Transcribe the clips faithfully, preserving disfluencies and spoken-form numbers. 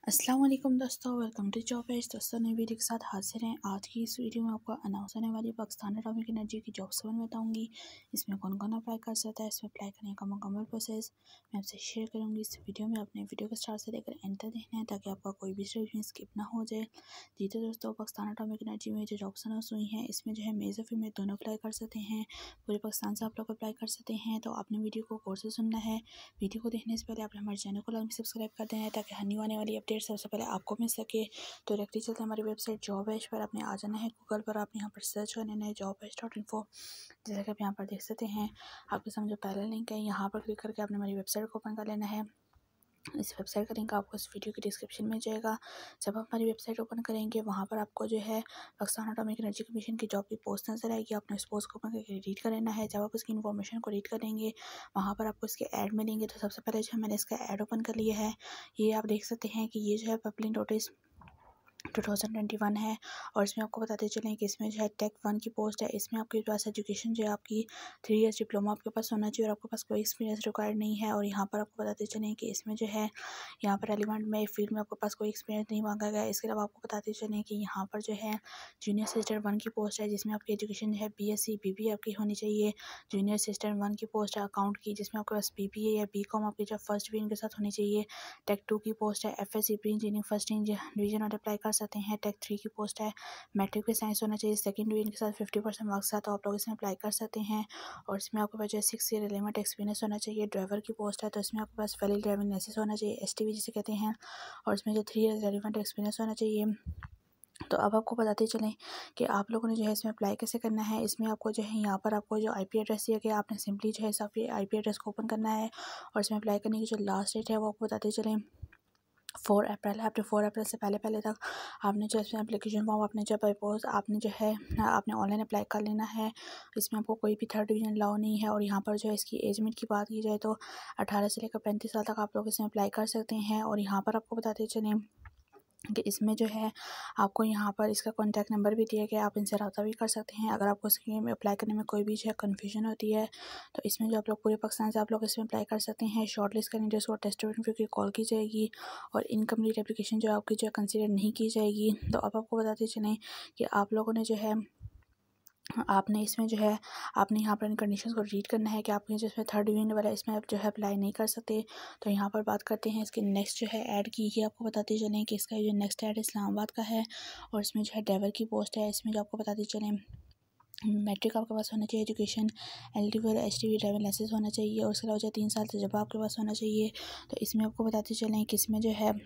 अस्सलाम वालेकुम दोस्तों, वेलकम टू जॉबैश। दोस्तों नई वीडियो के साथ हाजिर हैं। आज की इस वीडियो में आपको अनाउंस होने वाली पाकिस्तान एटॉमिक एनर्जी की जॉब सेवन बताऊंगी। इसमें कौन कौन अप्लाई कर सकता है, इसमें अप्लाई करने का मुकम्मल प्रोसेस मैं आपसे शेयर करूंगी इस वीडियो में। अपने वीडियो को स्टार्ट से लेकर एंड तक देखना है ताकि आपका कोई भी स्टेप स्किप ना हो जाए। जी तो दोस्तों, पाकिस्तान एटॉमिक एनर्जी में जो जॉब्स अनाउंस हुई हैं इसमें जो है मेल और फीमेल दोनों अप्लाई कर सकते हैं। पूरे पाकिस्तान से आप लोग अप्लाई कर सकते हैं। तो आपने वीडियो को गौर से सुनना है। वीडियो को देखने से पहले आपने हमारे चैनल को लाइक सब्सक्राइब कर देना है ताकि हर न्यू आने वाली अपडेट सबसे पहले आपको मिल सके। तो डायरेक्टली चलते हैं हमारी वेबसाइट जॉबैश पर। आपने आ जाना है गूगल पर, आप यहाँ पर सर्च करना है जॉबैश डॉट इन्फो। जैसा कि आप यहाँ पर देख सकते हैं, आपके सामने जो पहला लिंक है यहाँ पर क्लिक करके आपने हमारी वेबसाइट को ओपन कर लेना है। इस वेबसाइट का लिंक आपको इस वीडियो की डिस्क्रिप्शन में जाएगा। जब आप हमारी वेबसाइट ओपन करेंगे वहाँ पर आपको जो है पाकिस्तान एटॉमिक एनर्जी कमीशन की जॉब की पोस्ट नजर आएगी। आपने इस पोस्ट को ओपन करके रीड कर लेना है। जब आप उसकी इन्फॉर्मेशन को रीड करेंगे वहाँ पर आपको इसके ऐड मिलेंगे। तो सबसे पहले जो है मैंने इसका ऐड ओपन कर लिया है। ये आप देख सकते हैं कि ये जो है public notice two thousand twenty one है और इसमें आपको बताते चलें कि इसमें जो है टेक वन की पोस्ट है। इसमें आपके पास एजुकेशन जो है आपकी थ्री इयर्स डिप्लोमा आपके पास होना चाहिए और आपके पास कोई एक्सपीरियंस रिक्वायर्ड नहीं है। और यहाँ पर आपको बताते चलें कि इसमें जो है यहाँ पर एलिमेंट में फील्ड में आपके पास कोई एक्सपीरियंस नहीं मांगा गया है। इसके अलावा आपको बताते चलें कि यहाँ पर जो है जूनियर असिस्टेंट वन की पोस्ट है जिसमें आपकी एजुकेशन जो है B S C B B A आपकी होनी चाहिए। जूनियर असिस्टेंट वन की पोस्ट है अकाउंट की जिसमें आपके पास बी बी ए या बी कॉम आपकी जो फर्स्ट डिवीजन के साथ होनी चाहिए। टेक टू की पोस्ट है F S C pre engineering first division और अप्लाई कर सकते हैं। टेक थ्री की पोस्ट है मैट्रिक पे साइंस होना चाहिए सेकंड डिवीजन के साथ फिफ्टी परसेंट मार्क्स साथ, तो आप लोग इसमें अप्लाई कर सकते हैं। और इसमें आपके पास जो है सिक्स ईयर रिलेवेंट एक्सपीरियंस होना चाहिए। ड्राइवर की पोस्ट है तो इसमें आपके पास वैलिड ड्राइविंग लाइसेंस होना चाहिए, एस टी वी जिसे कहते हैं। और इसमें जो थ्री ईयर रिलेवेंट एक्सपीरियंस होना चाहिए। तो अब आपको बताते चलें कि आप लोगों ने जो है इसमें अप्लाई कैसे करना है। इसमें आपको जो है यहाँ पर आपको जो आईपी एड्रेस दिया गया आपने सिंपली जो है इस आईपी एड्रेस को ओपन करना है। और इसमें अप्लाई करने की जो लास्ट डेट है वो आपको बताते चलें फोर अप्रैल है। आपने फोर अप्रैल से पहले पहले तक आपने जो इसमें एप्लीकेशन फॉर्म आपने जो प्रपोज आपने जो है आपने ऑनलाइन अप्लाई कर लेना है। इसमें आपको कोई भी थर्ड डिवीजन अलाउ नहीं है। और यहाँ पर जो है इसकी एज लिमिट की बात की जाए तो अठारह से लेकर पैंतीस साल तक आप लोग इसमें अप्लाई कर सकते हैं। और यहाँ पर आपको बताते चलें कि इसमें जो है आपको यहाँ पर इसका कॉन्टैक्ट नंबर भी दिया गया, आप इनसे रब्ता भी कर सकते हैं अगर आपको इसके में अप्लाई करने में कोई भी जो है कन्फ्यूजन होती है। तो इसमें जो आप लोग पूरे पाकिस्तान से आप लोग इसमें अप्लाई कर सकते हैं। शॉर्ट लिस्ट कैंडिडेट्स को टेस्ट इंटरव्यू की कॉल की जाएगी और इनकम्प्लीट एप्लीकेशन जो आपकी जो है कंसिडर नहीं की जाएगी। तो अब आपको बताते चलें कि आप लोगों ने जो है आपने इसमें जो है आपने यहाँ पर इन कंडीशंस को रीड करना है कि आपने जो इसमें थर्ड डिवीजन वाला इसमें आप जो है अप्लाई नहीं कर सकते। तो यहाँ पर बात करते हैं इसके नेक्स्ट जो है ऐड की है। आपको बताते चलें कि इसका जो नेक्स्ट ऐड इस्लामाबाद का है और इसमें जो है ड्राइवर की पोस्ट है। इसमें जो आपको बताते चलें मैट्रिक आपके पास होना चाहिए, एजुकेशन एल टी वी और H T V driving licence होना चाहिए और उसके अलावा जो तीन साल तजुर्बा आपके पास होना चाहिए। तो इसमें आपको बताते चलें कि इसमें जो है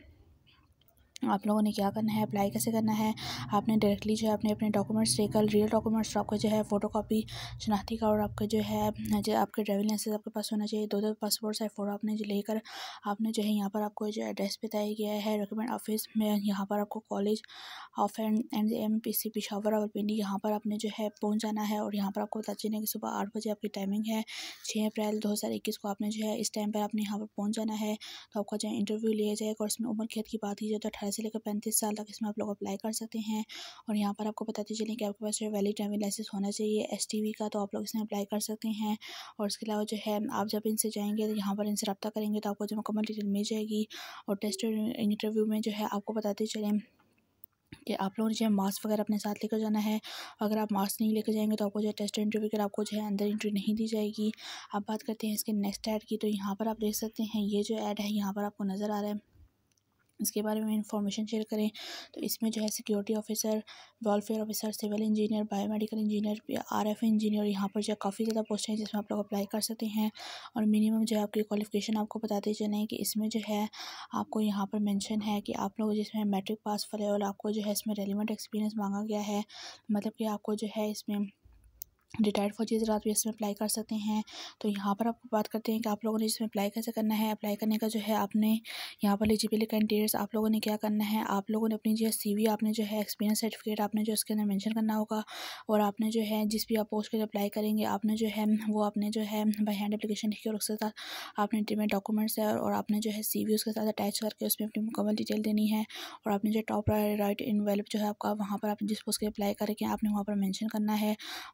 आप लोगों ने क्या करना है, अप्लाई कैसे करना है। आपने डायरेक्टली जो है अपने अपने डॉक्यूमेंट्स लेकर रियल डॉक्यूमेंट्स आपको जो है फोटोकॉपी शनाख्ती कार्ड और आपका जो है जो आपके ड्राइविंग लाइसेंस आपके पास होना चाहिए। दो दो पासपोर्ट साइज फ़ोटो आपने जो लेकर आपने जो है यहाँ पर आपको जो एड्रेस बताया गया है रिकमेंड ऑफिस में, यहाँ पर आपको college of and and M P C Peshawar Rawalpindi यहाँ पर आपने जो है पहुँच जाना है। और यहाँ पर आपको बता चलें कि सुबह आठ बजे आपकी टाइमिंग है। छः अप्रैल दो हज़ार इक्कीस को आपने जो है इस टाइम पर आपने यहाँ पर पहुँच जाना है। तो आपका जो है इंटरव्यू लिया जाएगा। और इसमें उम्र कैद की बात की जाए तो अठारह से लेकर पैंतीस साल तक इसमें आप लोग अप्लाई कर सकते हैं। और यहाँ पर आपको बताते चलें कि आपके पास जो है वैलिड ड्राइविंग लाइसेंस होना चाहिए एस टी वी का, तो आप लोग इसमें अप्लाई कर सकते हैं। और इसके अलावा जो है आप जब इनसे जाएंगे तो यहाँ पर इनसे रब्ता करेंगे तो आपको जो मुकम्मल डिटेल मिल जाएगी। और टेस्ट इंटरव्यू में जो है आपको बताते चलें कि आप लोगों ने जो है मास्क वगैरह अपने साथ लेकर जाना है। अगर आप मास्क नहीं लेकर जाएंगे तो आपको जो है टेस्ट इंटरव्यू कर आपको जो है अंदर एंट्री नहीं दी जाएगी। अब बात करते हैं इसके नेक्स्ट ऐड की। तो यहाँ पर आप देख सकते हैं ये जो ऐड है यहाँ पर आपको नज़र आ रहा है, इसके बारे में इंफॉर्मेशन शेयर करें। तो इसमें जो है security officer, welfare officer, civil engineer, biomedical engineer, R F engineer, यहाँ पर जो है काफ़ी ज़्यादा पोस्ट हैं जिसमें आप लोग अप्लाई कर सकते हैं। और मिनिमम जो है आपकी क्वालिफिकेशन आपको बताते चलें कि इसमें जो है आपको यहाँ पर मेंशन है कि आप लोग जिसमें मैट्रिक पास वाले और आपको जो है इसमें रेलिवेंट एक्सपीरियंस मांगा गया है, मतलब कि आपको जो है इसमें रिटायर्ड फौजी हज़रात भी इसमें अप्लाई कर सकते हैं। तो यहाँ पर आपको बात करते हैं कि आप लोगों ने इसमें अप्लाई कैसे करना है। अप्लाई करने का जो है आपने यहाँ पर एलिजिबिलिटी कैंडिडेट्स आप लोगों ने क्या करना है, आप लोगों ने अपनी जो है सीवी आपने जो है एक्सपीरियंस सर्टिफिकेट आपने जो इसके अंदर मेंशन करना होगा। और आपने जो है जिस भी आप पोस्ट के लिए अप्लाई करेंगे आपने जो है वो आपने जो है बाई हैंड एप्लीकेशन लिखी और उसके साथ आपने इंटीमेट डॉक्यूमेंट्स है और आपने जो है सी वी उसके साथ अटैच करके उसमें अपनी मुकम्मल डिटेल देनी है। और आपने जो टॉप राइट इनवेलप जो है आपका वहाँ पर आप जिस पोस्ट के अप्लाई करेंगे आपने वहाँ पर मेंशन करना है। और आप लोगों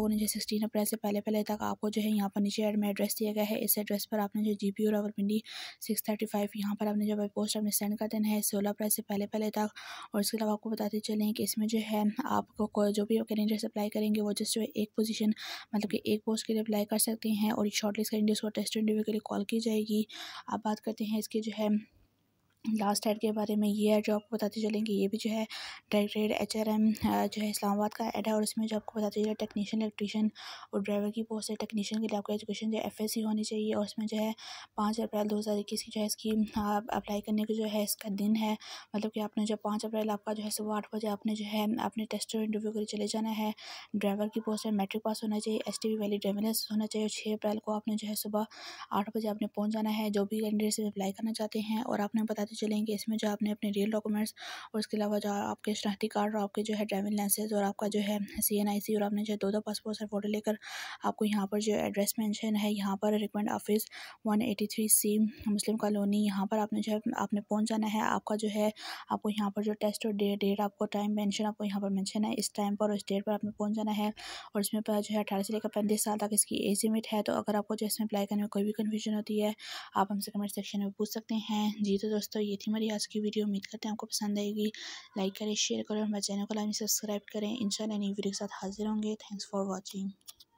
नीचे सिक्सटीन अप्रैल से पहले पहले तक आपको जो है यहाँ पर नीचे एड में एड्रेस दिया गया है। इस एड्रेस पर आपने जो G P O Rawalpindi six thirty five यहाँ पर आपने जो पोस्ट अपने सेंड कर देना है सोलह अप्रैल से पहले पहले तक। और इसके अलावा आपको बताते चलें कि इसमें जो है आपको जो भी कैंडिडेट्स अप्लाई करेंगे वो जस्ट जो है एक पोजीशन मतलब कि एक पोस्ट के लिए अप्लाई कर सकते हैं और शॉर्टलिस्ट कैंडिडेट्स को टेस्ट इंटरव्यू के लिए कॉल की जाएगी। अब बात करते हैं इसकी जो है लास्ट एड के बारे में। ये है जो आपको बताते चलेंगे, ये भी जो है डायरेक्टरेट एच आर एम जो है इस्लामाबाद का एड है और इसमें जो आपको बताते चले टेक्नीशियन इलेक्ट्रीशियन और ड्राइवर की पोस्ट है। टेक्नीशियन के लिए आपको एजुकेशन जो है एफ एस सी होनी चाहिए और इसमें जो है पाँच अप्रैल दो हज़ार इक्कीस की जो है इसकी अप्लाई करने का जो है इसका दिन है। मतलब कि आपने जो पाँच अप्रैल आपका जो है सुबह आठ बजे आपने जो है अपने टेस्ट इंटरव्यू के लिए चले जाना है। ड्राइवर की पोस्ट है मैट्रिक पास होना चाहिए, S T V valid driving licence होना चाहिए। छः अप्रैल को आपने जो है सुबह आठ बजे आपने पहुँच जाना है जो भी कैंडिडेट से अप्लाई करना चाहते हैं। और आपने बताते चलेंगे इसमें जो आपने अपने रियल डॉक्यूमेंट्स और उसके अलावा जो आपके शनाख्ती कार्ड और आपके जो है ड्राइविंग लाइसेंस और आपका जो है सी एन आई सी और आपने जो दो दो पासपोर्ट साइज फ़ोटो लेकर आपको यहाँ पर जो एड्रेस मेंशन है यहाँ पर recommend office one eighty three C Muslim colony यहाँ पर आपने जो है आपने पहुँच जाना है। आपका जो है आपको यहाँ पर जो टेस्ट और डेट डेट आपको टाइम मेंशन आपको यहाँ पर मेंशन है, इस टाइम पर और इस डेट पर आपने पहुँच जाना है। और इसमें पर जो है अठारह से लेकर पैंतीस साल तक इसकी एज लिमिट है। तो अगर आपको जो इसमें अप्लाई करने में कोई भी कन्फ्यूजन होती है आप हमसे कमेंट सेक्शन में पूछ सकते हैं। जी तो दोस्तों ये थी हमारी आज की वीडियो, उम्मीद करते हैं आपको पसंद आएगी। लाइक करें, शेयर करें और हमारे चैनल को लाइक सब्सक्राइब करें। इंशाल्लाह नई वीडियो के साथ हाजिर होंगे। Thanks for watching.